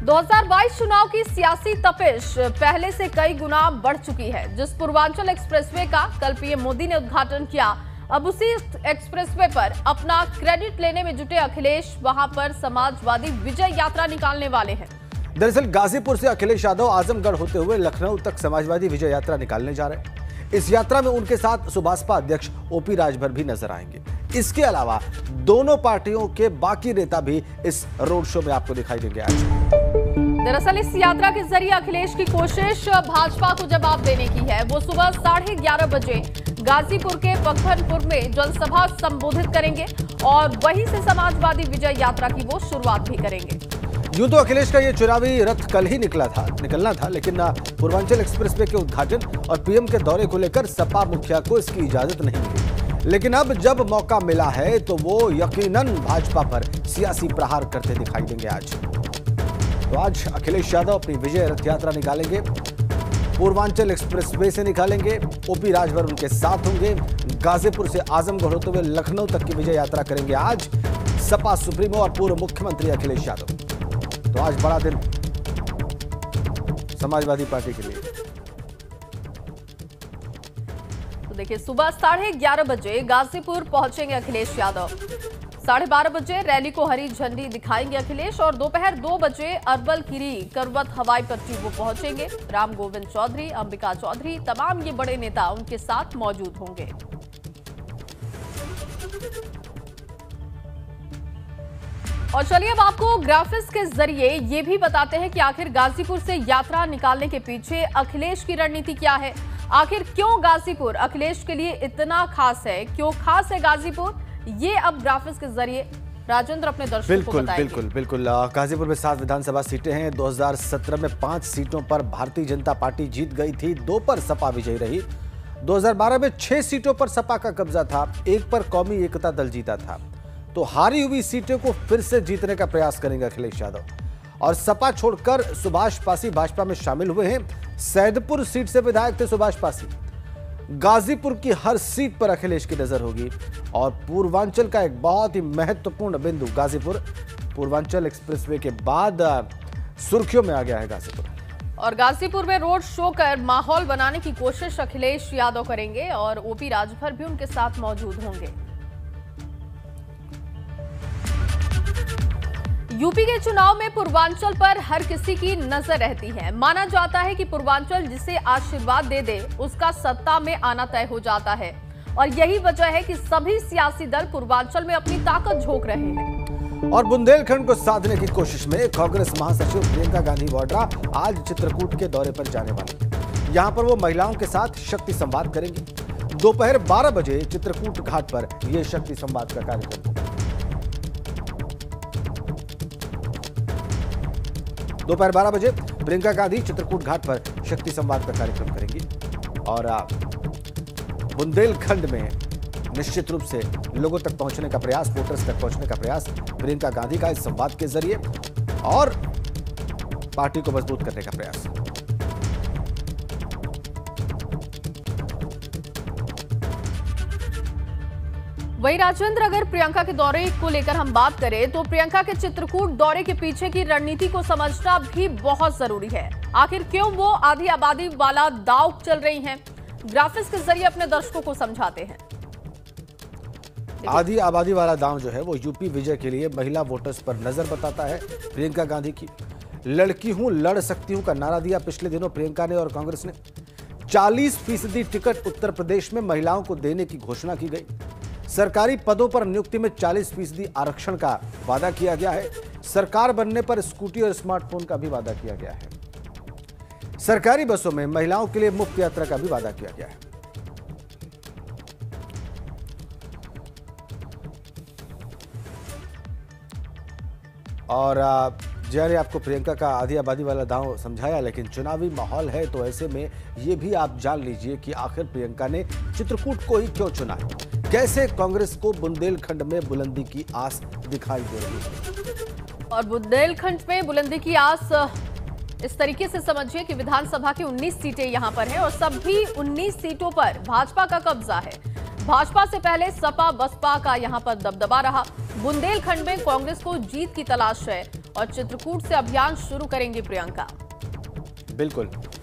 2022 चुनाव की सियासी तपिश पहले से कई गुना बढ़ चुकी है। जिस पूर्वांचल एक्सप्रेसवे का कल पीएम मोदी ने उद्घाटन किया, अब उसी एक्सप्रेसवे पर अपना क्रेडिट लेने में जुटे अखिलेश वहां पर समाजवादी विजय यात्रा निकालने वाले हैं। दरअसल गाजीपुर से अखिलेश यादव आजमगढ़ होते हुए लखनऊ तक समाजवादी विजय यात्रा निकालने जा रहे हैं। इस यात्रा में उनके साथ सुभाषपा अध्यक्ष ओपी राजभर भी नजर आएंगे। इसके अलावा दोनों पार्टियों के बाकी नेता भी इस रोड शो में आपको दिखाई देंगे। आज दरअसल इस यात्रा के जरिए अखिलेश की कोशिश भाजपा को जवाब देने की है। वो सुबह 11:30 बजे गाजीपुर के पखनपुर में जनसभा संबोधित करेंगे और वहीं से समाजवादी विजय यात्रा की वो शुरुआत भी करेंगे। यूं तो अखिलेश का ये चुनावी रथ कल ही निकलना था, लेकिन पूर्वांचल एक्सप्रेसवे के उद्घाटन और पीएम के दौरे को लेकर सपा मुखिया को इसकी इजाजत नहीं मिली। लेकिन अब जब मौका मिला है तो वो यकीनन भाजपा पर सियासी प्रहार करते दिखाई देंगे। आज अखिलेश यादव अपनी विजय रथ यात्रा निकालेंगे, पूर्वांचल एक्सप्रेसवे से निकालेंगे। ओपी राजभर उनके साथ होंगे। गाजीपुर से आजमगढ़ होते हुए लखनऊ तक की विजय यात्रा करेंगे आज सपा सुप्रीमो और पूर्व मुख्यमंत्री अखिलेश यादव। तो आज बड़ा दिन समाजवादी पार्टी के लिए। तो देखिए, सुबह 11:30 बजे गाजीपुर पहुंचेंगे अखिलेश यादव। 12:30 बजे रैली को हरी झंडी दिखाएंगे अखिलेश और दोपहर 2 बजे अरवल किरी करवत हवाई पट्टी वो पहुंचेंगे। राम गोविंद चौधरी, अंबिका चौधरी, तमाम ये बड़े नेता उनके साथ मौजूद होंगे। और चलिए अब आपको ग्राफिक्स के जरिए ये भी बताते हैं कि आखिर गाजीपुर से यात्रा निकालने के पीछे अखिलेश की रणनीति क्या है। आखिर क्यों गाजीपुर अखिलेश के लिए इतना खास है, क्यों खास है गाजीपुर, ये अब ग्राफिक्स के जरिए राजेंद्र अपने दर्शकों को बताएंगे। बिल्कुल। गाजीपुर में 7 विधानसभा सीटें हैं। 2017 में 5 सीटों पर भारतीय जनता पार्टी जीत गई थी, 2 पर सपा विजयी रही। 2012 में 6 सीटों पर सपा का कब्जा था, 1 पर कौमी एकता दल जीता था। तो हारी हुई सीटों को फिर से जीतने का प्रयास करेंगे अखिलेश यादव। और सपा छोड़कर सुभाष पासी भाजपा में शामिल हुए हैं। सैदपुर सीट से विधायक थे सुभाष पासी। गाजीपुर की हर सीट पर अखिलेश की नजर होगी। और पूर्वांचल का एक बहुत ही महत्वपूर्ण बिंदु गाजीपुर, पूर्वांचल एक्सप्रेसवे के बाद सुर्खियों में आ गया है गाजीपुर। और गाजीपुर में रोड शो कर माहौल बनाने की कोशिश अखिलेश यादव करेंगे और ओपी राजभर भी उनके साथ मौजूद होंगे। यूपी के चुनाव में पूर्वांचल पर हर किसी की नजर रहती है। माना जाता है कि पूर्वांचल जिसे आशीर्वाद दे दे उसका सत्ता में आना तय हो जाता है और यही वजह है कि सभी सियासी दल पूर्वांचल में अपनी ताकत झोंक रहे हैं। और बुंदेलखंड को साधने की कोशिश में कांग्रेस महासचिव प्रियंका गांधी वाड्रा आज चित्रकूट के दौरे पर जाने वाली है। यहां पर वो महिलाओं के साथ शक्ति संवाद करेंगी। दोपहर 12 बजे चित्रकूट घाट पर यह शक्ति संवाद का कार्यक्रम होगा। दोपहर 12 बजे प्रियंका गांधी चित्रकूट घाट पर शक्ति संवाद का कार्यक्रम करेंगी। और बुंदेलखंड में निश्चित रूप से लोगों तक पहुंचने का प्रयास, वोटर्स तक पहुंचने का प्रयास प्रियंका गांधी का इस संवाद के जरिए और पार्टी को मजबूत करने का प्रयास। वही राजेंद्र, अगर प्रियंका के दौरे को लेकर हम बात करें तो प्रियंका के चित्रकूट दौरे के पीछे की रणनीति को समझना भी बहुत जरूरी है। आखिर क्यों वो आधी आबादी वाला दांव चल रही हैं, ग्राफिक्स के जरिए अपने दर्शकों को समझाते हैं। आधी आबादी वाला दांव जो है वो यूपी विजय के लिए महिला वोटर्स पर नजर बताता है। प्रियंका गांधी की लड़की हूं लड़ सकती हूं का नारा दिया पिछले दिनों प्रियंका ने और कांग्रेस ने। 40% टिकट उत्तर प्रदेश में महिलाओं को देने की घोषणा की गई। सरकारी पदों पर नियुक्ति में 40% आरक्षण का वादा किया गया है। सरकार बनने पर स्कूटी और स्मार्टफोन का भी वादा किया गया है। सरकारी बसों में महिलाओं के लिए मुफ्त यात्रा का भी वादा किया गया है। और जैसे आपको प्रियंका का आधी आबादी वाला दांव समझाया, लेकिन चुनावी माहौल है तो ऐसे में ये भी आप जान लीजिए कि आखिर प्रियंका ने चित्रकूट को ही क्यों चुना है, कैसे कांग्रेस को बुंदेलखंड में बुलंदी की आस दिखाई दे रही है। और बुंदेलखंड में बुलंदी की आस इस तरीके से समझिए कि विधानसभा की 19 सीटें यहां पर हैं और सभी 19 सीटों पर भाजपा का कब्जा है। भाजपा से पहले सपा बसपा का यहां पर दबदबा रहा। बुंदेलखंड में कांग्रेस को जीत की तलाश है और चित्रकूट से अभियान शुरू करेंगी प्रियंका। बिल्कुल।